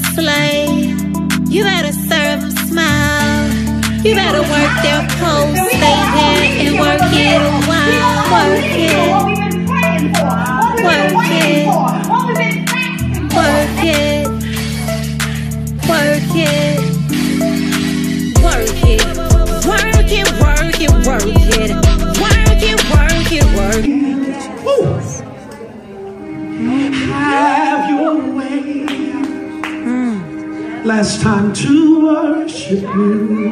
slay. You better serve them smile. You better work their pose, stay there and work it a while. Work it. Work it. Work it. Work it. Work it. Work it, work it, work it. Work it, work it, work it. Have your way. Last time to worship you.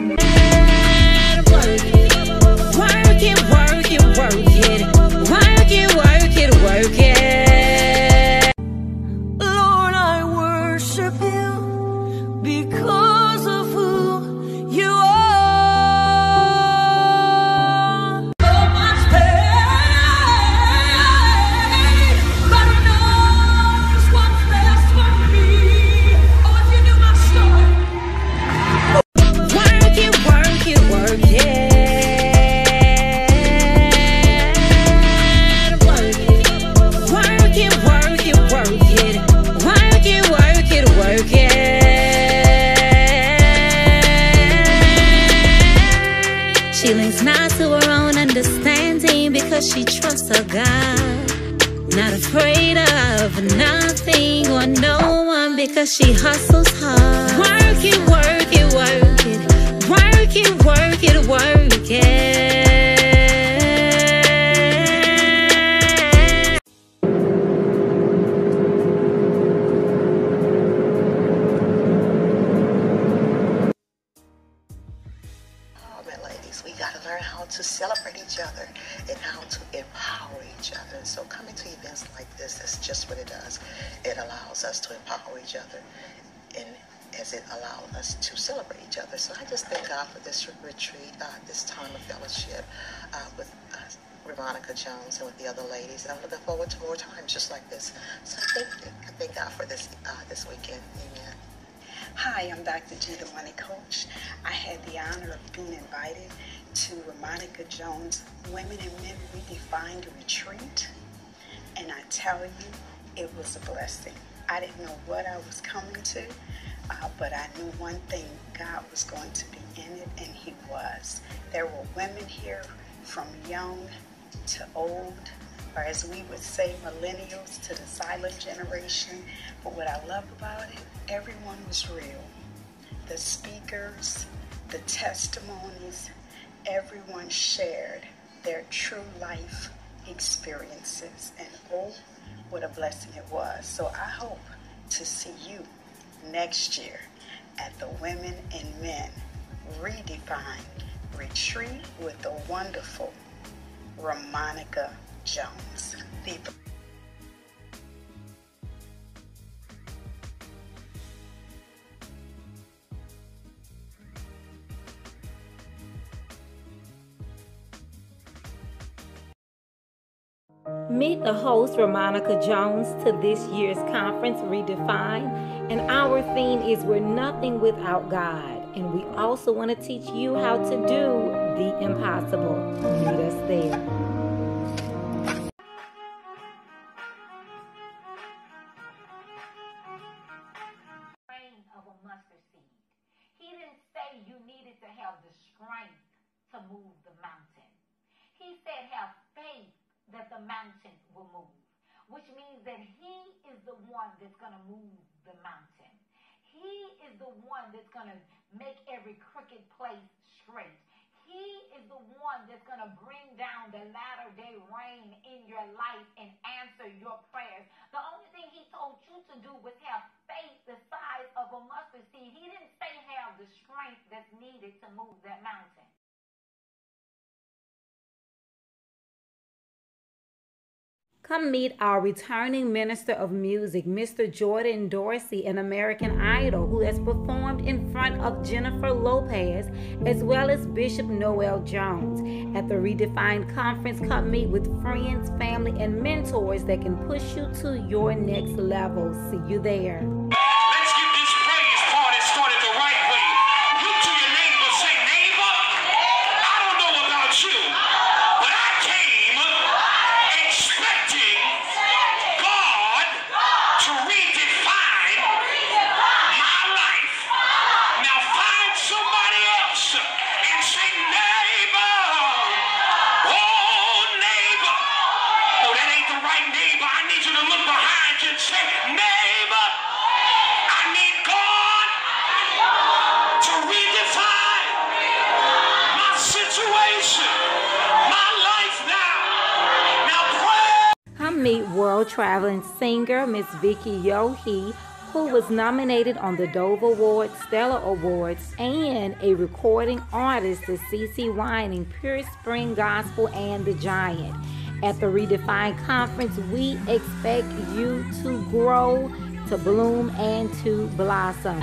Work it, work it, work it, work it. Work it, work it, work it. Lord, I worship you because of who you are. So much pain, but I know what's best for me. Oh, if you knew my story. Work it, work it, work it. Work it, work it, work it, work it. Work it, work it, work it. She leans not to her own understanding because she trusts her God. Not afraid of nothing or no one because she hustles hard. Work it, work it, work it. Work it, work it, work it. Ladies, we got to learn how to celebrate each other and how to empower each other. So coming to events like this, that's just what it does. It allows us to empower each other, and as it allows us to celebrate each other. So I just thank God for this retreat, this time of fellowship with Veronica Jones and with the other ladies. And I'm looking forward to more times just like this. So I thank God for this this weekend. Amen. Hi, I'm Dr. G, the Money Coach. I had the honor of being invited to Monica Jones Women and Men Redefined Retreat, and I tell you, it was a blessing. I didn't know what I was coming to, but I knew one thing, God was going to be in it, and He was. There were women here from young to old, or as we would say, millennials to the silent generation. But what I love about it, everyone was real. The speakers, the testimonies, everyone shared their true life experiences. And oh, what a blessing it was. So I hope to see you next year at the Women and Men Redefined Retreat with the wonderful Monica Jones. Meet the host, Monica Jones, to this year's conference, Redefine. And our theme is We're Nothing Without God. And we also want to teach you how to do the impossible. Meet us there. Of a mustard seed. He didn't say you needed to have the strength to move the mountain. He said have faith that the mountain will move, which means that He is the one that's going to move the mountain. He is the one that's going to make every crooked place straight. He is the one that's going to bring down the latter day rain in your life and answer your prayers. The only thing He told you to do was have faith the size of a mustard seed. He didn't say have the strength that's needed to move that mountain. Come meet our returning minister of music, Mr. Jordan Dorsey, an American Idol, who has performed in front of Jennifer Lopez, as well as Bishop Noel Jones. At the Redefined Conference, come meet with friends, family, and mentors that can push you to your next level. See you there. Let's get this praise party started the right way. Look to your neighbor, say, neighbor, I don't know about you, but I came expecting God to redefine my world-traveling singer, Miss Vicky Yohe, who was nominated on the Dove Awards, Stellar Awards, and a recording artist, the CeCe Winans, Pure Spring Gospel, and The Giant. At the Redefine Conference, we expect you to grow, to bloom, and to blossom.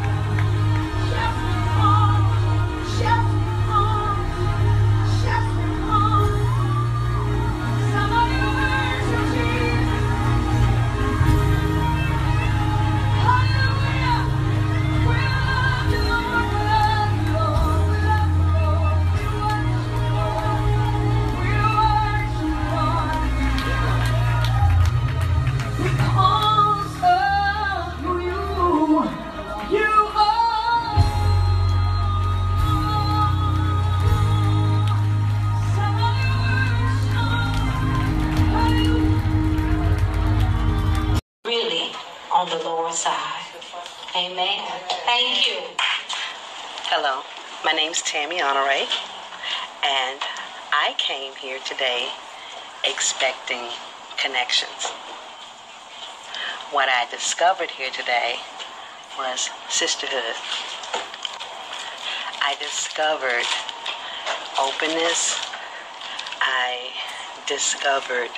On the lower side. Amen. Thank you. Hello, my name's Tammy Honore, and I came here today expecting connections. What I discovered here today was sisterhood. I discovered openness. I discovered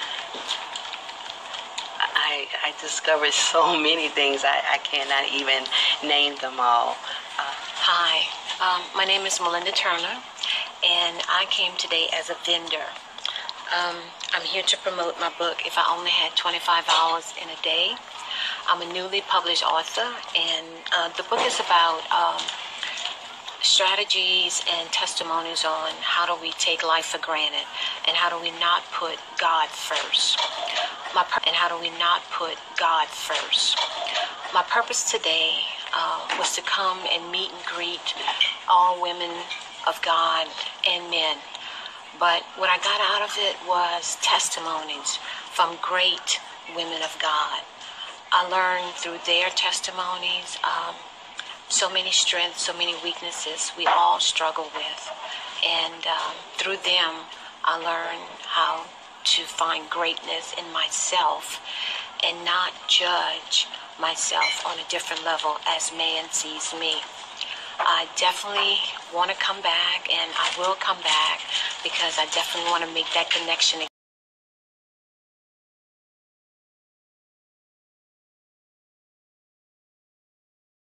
so many things. I cannot even name them all. Hi, my name is Melinda Turner, and I came today as a vendor. I'm here to promote my book, If I Only Had 25 Hours in a Day. I'm a newly published author, and the book is about strategies and testimonies on how do we take life for granted and how do we not put God first. My purpose today was to come and meet and greet all women of God and men. But what I got out of it was testimonies from great women of God. I learned through their testimonies so many strengths, so many weaknesses we all struggle with. And through them, I learned how to find greatness in myself and not judge myself on a different level as man sees me. I definitely want to come back, and I will come back because I definitely want to make that connection again.